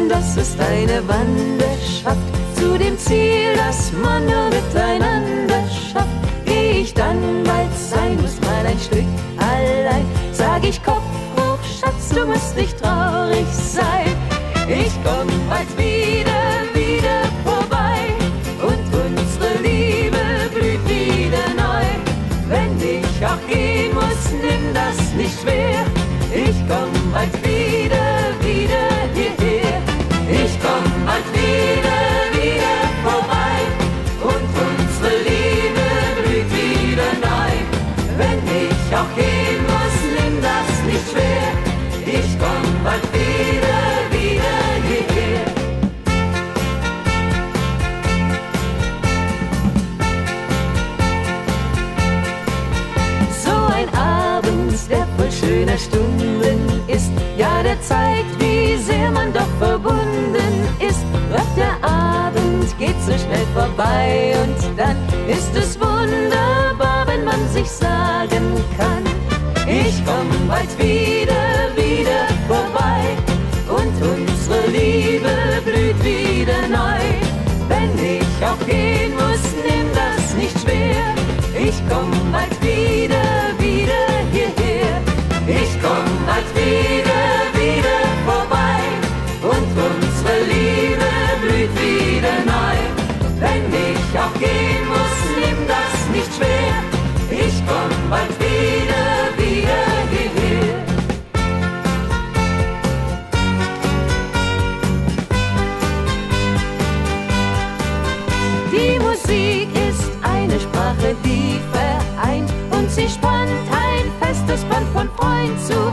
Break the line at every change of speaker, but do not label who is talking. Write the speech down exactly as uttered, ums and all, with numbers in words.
das ist eine Wanderschaft zu dem Ziel, das man nur miteinander schafft. Geh ich dann bald sein muss, mal ein Stück allein, sag ich Kopf hoch, Schatz, du musst nicht traurig sein. Ich komm bald wieder, wieder vorbei und unsere Liebe blüht wieder neu. Wenn ich auch gehen muss, nimm das nicht schwer. Ich komm bald wieder, wieder hierher. Ich komm bald wieder, wieder vorbei und unsere Liebe blüht wieder neu. Wenn ich auch gehen muss, nimm das nicht schwer. Ich komm bald wieder, wieder hierher. So ein Abend, der voll schöner Stunden ist, ja, der zeigt, wie sehr man doch verbunden ist. Doch der Abend geht so schnell vorbei und dann ist es wunderbar, wenn man sich sagen kann, ich komm bald wieder, wieder vorbei und unsere Liebe blüht wieder neu. Wenn ich auch gehen muss, nimm das nicht schwer. Ich komm bald wieder, wieder hierher. Ich komm bald wieder, wieder vorbei und unsere Liebe blüht wieder neu. Wenn ich auch gehen muss, nimm das nicht schwer. Ich komm bald wieder, wieder hierher. Die Musik ist eine Sprache, die vereint und sie spannt ein festes Band von Freund zu